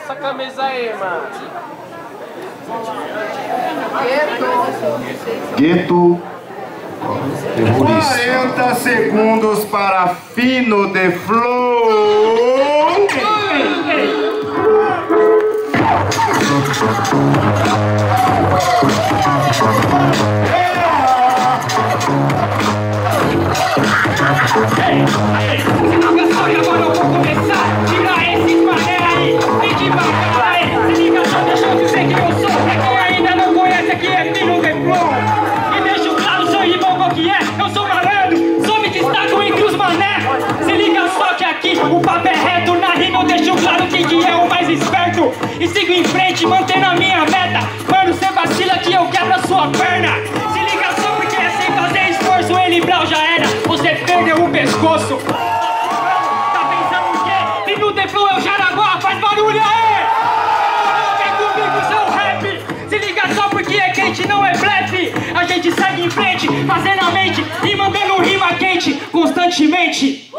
essa camisa aí, mano. Gueto. 40 segundos para Fino de Flow. Agora eu vou começar. Tira esses mané aí. Vem devagar aí. Se liga só, deixa eu dizer quem eu sou. Pra quem ainda não conhece, aqui é Fino de Flow. E deixa claro, sou irmão qual que é. Eu sou malandro, só me destaco entre os mané. Se liga só que aqui o papo é reto. Na rima eu deixo claro quem que é o mais esperto. E sigo em frente, mantendo a minha meta. Mano, cê vacila que eu quebro a sua perna. Se liga só porque é sem fazer esforço. Ele Brau já era, você perdeu o pescoço. Tá pensando o quê? Fino de Flow é o Jaraguá, faz barulho aí! Vem comigo, seu rap. Se liga só porque é quente, não é blefe. A gente segue em frente, fazendo a mente e mandando rima quente constantemente.